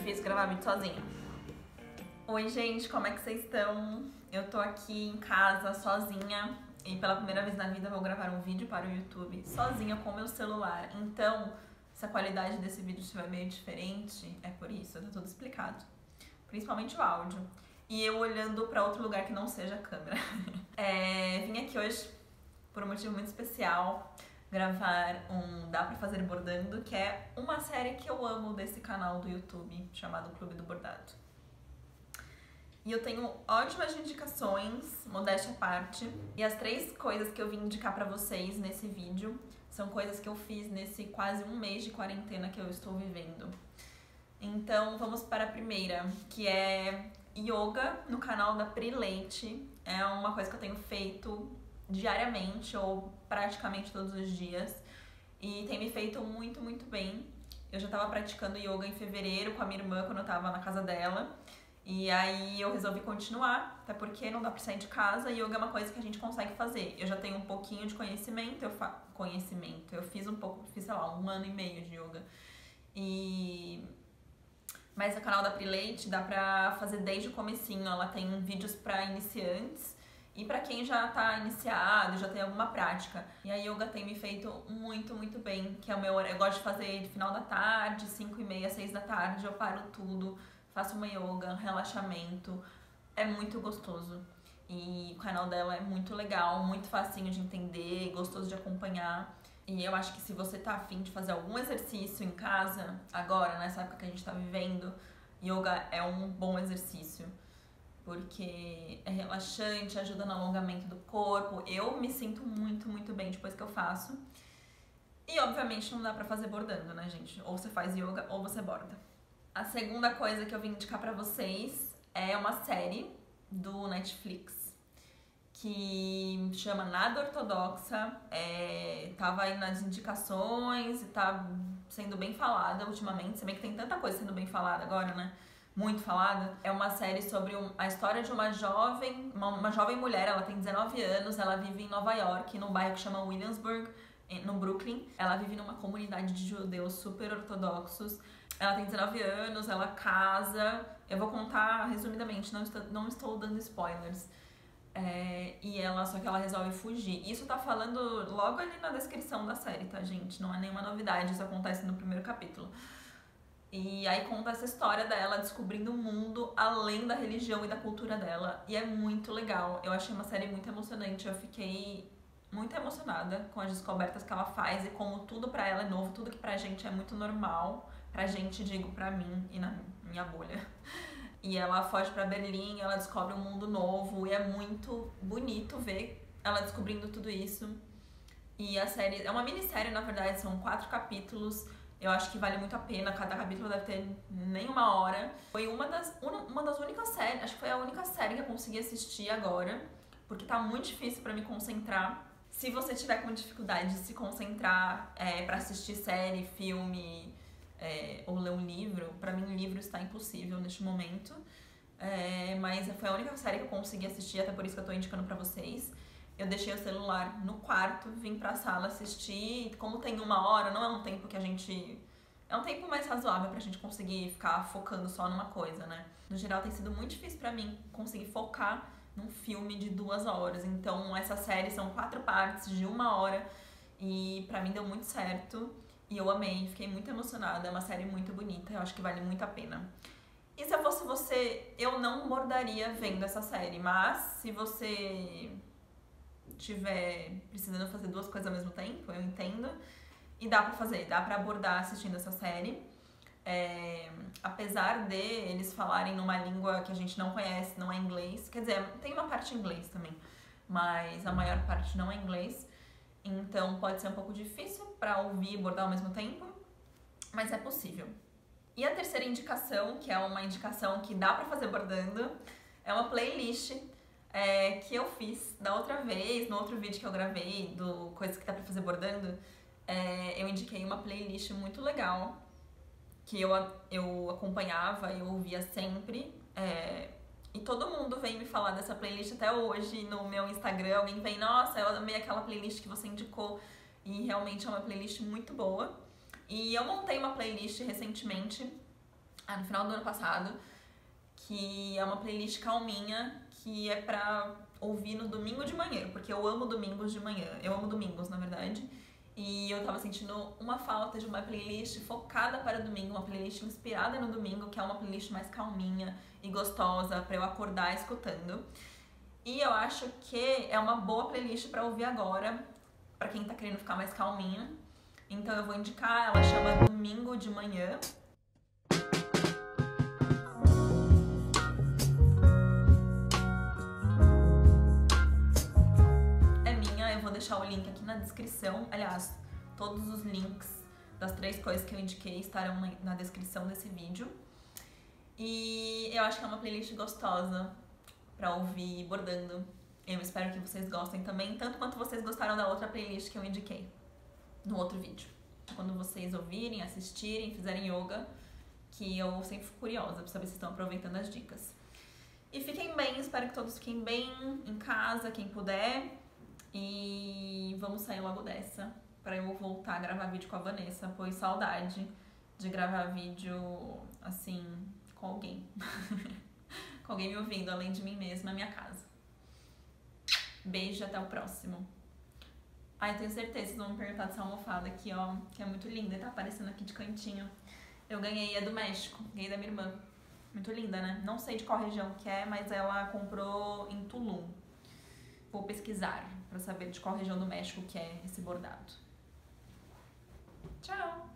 difícil gravar vídeo sozinha. Oi gente, como é que vocês estão? Eu tô aqui em casa sozinha e pela primeira vez na vida vou gravar um vídeo para o YouTube sozinha com o meu celular. Então, se a qualidade desse vídeo estiver meio diferente, é por isso, tá tudo explicado. Principalmente o áudio. E eu olhando pra outro lugar que não seja a câmera. Vim aqui hoje por um motivo muito especial gravar um Dá Pra Fazer Bordando, que é uma série que eu amo desse canal do YouTube chamado Clube do Bordado. E eu tenho ótimas indicações, modéstia à parte. E as 3 coisas que eu vim indicar pra vocês nesse vídeo são coisas que eu fiz nesse quase um mês de quarentena que eu estou vivendo. Então vamos para a primeira, que é yoga no canal da Pri Leite. É uma coisa que eu tenho feito diariamente ou praticamente todos os dias e tem me feito muito, muito bem. Eu já estava praticando yoga em fevereiro com a minha irmã quando eu estava na casa dela. E aí eu resolvi continuar, até porque não dá pra sair de casa e yoga é uma coisa que a gente consegue fazer. Eu já tenho um pouquinho de conhecimento, eu fiz um pouco, sei lá, 1 ano e meio de yoga. Mas no canal da Pri Leite dá pra fazer desde o comecinho, ela tem vídeos pra iniciantes e pra quem já tá iniciado, já tem alguma prática. E a yoga tem me feito muito, muito bem, que é o meu horário. Eu gosto de fazer de final da tarde, 5h30, 6 da tarde, eu paro tudo, faço uma yoga, relaxamento, é muito gostoso. E o canal dela é muito legal, muito facinho de entender, gostoso de acompanhar. E eu acho que se você tá afim de fazer algum exercício em casa, agora, nessa época que a gente tá vivendo, yoga é um bom exercício. Porque é relaxante, ajuda no alongamento do corpo. Eu me sinto muito, muito bem depois que eu faço. E obviamente não dá pra fazer bordando, né, gente? Ou você faz yoga ou você borda. A segunda coisa que eu vim indicar pra vocês é uma série do Netflix que chama Nada Ortodoxa, tava aí nas indicações e tá sendo bem falada ultimamente, se bem que tem tanta coisa sendo bem falada agora, né? Muito falada. É uma série sobre a história de uma jovem mulher, ela tem 19 anos, ela vive em Nova York, num bairro que chama Williamsburg, no Brooklyn. Ela vive numa comunidade de judeus super ortodoxos. Ela tem 19 anos, ela casa. Eu vou contar resumidamente, não estou dando spoilers. Só que ela resolve fugir. Isso tá falando logo ali na descrição da série, tá, gente? Não é nenhuma novidade, isso acontece no primeiro capítulo. E aí conta essa história dela descobrindo o mundo além da religião e da cultura dela. E é muito legal. Eu achei uma série muito emocionante. Eu fiquei muito emocionada com as descobertas que ela faz e como tudo pra ela é novo, tudo que pra gente é muito normal. Pra gente, digo, pra mim e na minha bolha. E ela foge pra Berlim, ela descobre um mundo novo e é muito bonito ver ela descobrindo tudo isso. E a série é uma minissérie, na verdade, são 4 capítulos. Eu acho que vale muito a pena, cada capítulo deve ter nem 1 hora. Foi uma das únicas séries, acho que foi a única série que eu consegui assistir agora, porque tá muito difícil pra me concentrar. Se você tiver com dificuldade de se concentrar pra assistir série, filme, ou ler um livro, pra mim livro está impossível neste momento, mas foi a única série que eu consegui assistir, até por isso que eu tô indicando pra vocês. Eu deixei o celular no quarto, vim pra sala assistir, e como tem 1 hora, não é um tempo que é um tempo mais razoável pra gente conseguir ficar focando só numa coisa, né? No geral tem sido muito difícil pra mim conseguir focar num filme de 2 horas, então essa série são 4 partes de 1 hora, e pra mim deu muito certo. E eu amei, fiquei muito emocionada, é uma série muito bonita, eu acho que vale muito a pena. E se eu fosse você, eu não bordaria vendo essa série, mas se você estiver precisando fazer 2 coisas ao mesmo tempo, eu entendo. E dá pra fazer, dá pra bordar assistindo essa série. Apesar de eles falarem numa língua que a gente não conhece, não é inglês, quer dizer, tem uma parte em inglês também, mas a maior parte não é inglês. Então pode ser um pouco difícil pra ouvir e bordar ao mesmo tempo, mas é possível. E a terceira indicação, que é uma indicação que dá pra fazer bordando, é uma playlist que eu fiz da outra vez, no outro vídeo que eu gravei do Coisas que dá pra fazer bordando. Eu indiquei uma playlist muito legal, que eu acompanhava, eu ouvia sempre. E todo mundo vem me falar dessa playlist até hoje no meu Instagram. Alguém vem, nossa, eu amei aquela playlist que você indicou. E realmente é uma playlist muito boa. E eu montei uma playlist recentemente no final do ano passado, que é uma playlist calminha, que é pra ouvir no domingo de manhã, porque eu amo domingos de manhã, eu amo domingos, na verdade, e eu tava sentindo uma falta de uma playlist focada para domingo, uma playlist inspirada no domingo, que é uma playlist mais calminha e gostosa pra eu acordar escutando. E eu acho que é uma boa playlist pra ouvir agora, pra quem tá querendo ficar mais calminho. Então eu vou indicar, ela chama Domingo de Manhã. É minha, eu vou deixar o link aqui na descrição. Aliás, todos os links das 3 coisas que eu indiquei estarão na descrição desse vídeo. E eu acho que é uma playlist gostosa pra ouvir bordando. Eu espero que vocês gostem também, tanto quanto vocês gostaram da outra playlist que eu indiquei no outro vídeo. Quando vocês ouvirem, assistirem, fizerem yoga, que eu sempre fico curiosa pra saber se estão aproveitando as dicas. E fiquem bem, espero que todos fiquem bem em casa, quem puder. E vamos sair logo dessa, pra eu voltar a gravar vídeo com a Vanessa, pois saudade de gravar vídeo, assim, com alguém. Com alguém me ouvindo, além de mim mesma, na minha casa. Beijo, até o próximo. Ai, tenho certeza que vocês vão me perguntar dessa almofada aqui, ó, que é muito linda, tá aparecendo aqui de cantinho. Eu ganhei, é do México, ganhei da minha irmã. Muito linda, né? Não sei de qual região que é, mas ela comprou em Tulum. Vou pesquisar pra saber de qual região do México que é esse bordado. Tchau!